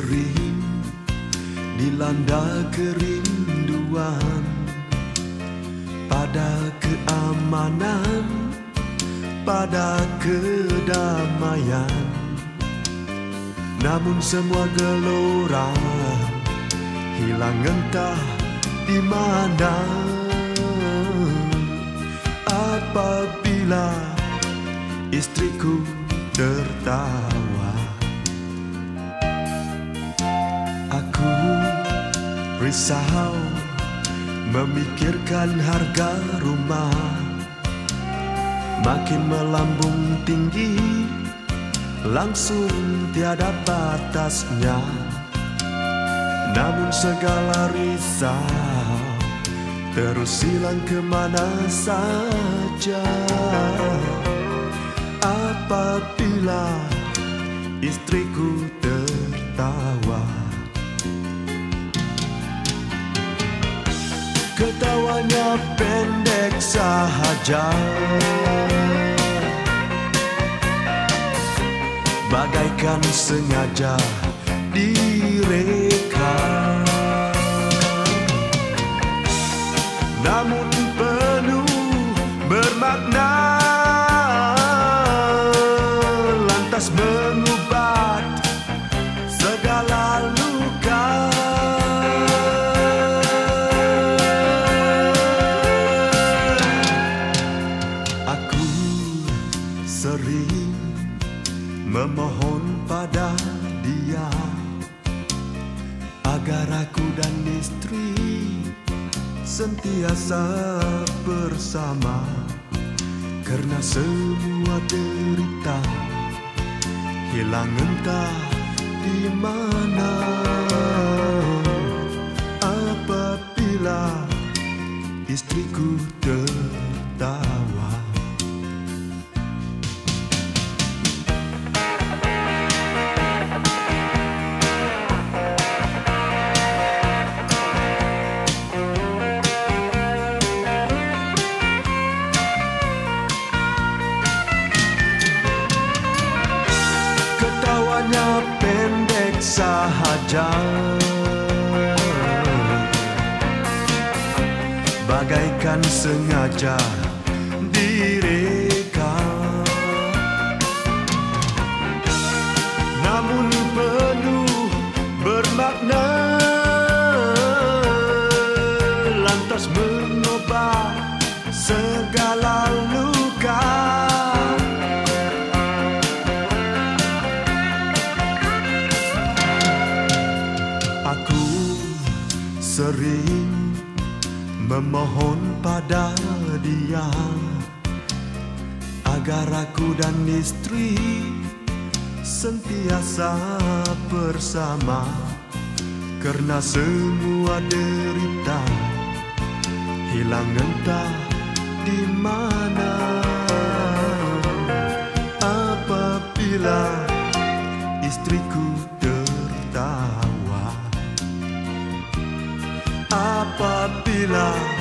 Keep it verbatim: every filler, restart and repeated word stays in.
sering dilanda kerinduan pada keamanan, pada kedamaian. Namun semua gelora hilang entah di mana apabila istriku tertawa. Aku risau memikirkan harga rumah makin melambung tinggi, langsung tiada batasnya. Namun segala risau terus hilang kemana saja apabila istriku tertawa. Ketawanya pendek sahaja, bagaikan sengaja direka, namun penuh bermakna, lantas mengubat segala luka. Aku sering memohon pada dia agar aku dan istri sentiasa bersama, karena semua derita hilang entah di mana apabila istriku tertawa. Ketawanya pendek sahaja, bagaikan sengaja direka, namun penuh bermakna, lantas mengobat segala luka. Aku sering memohon pada dia agar aku dan istri sentiasa bersama, karena semua derita hilang entah di mana apabila istriku tertawa. Apabila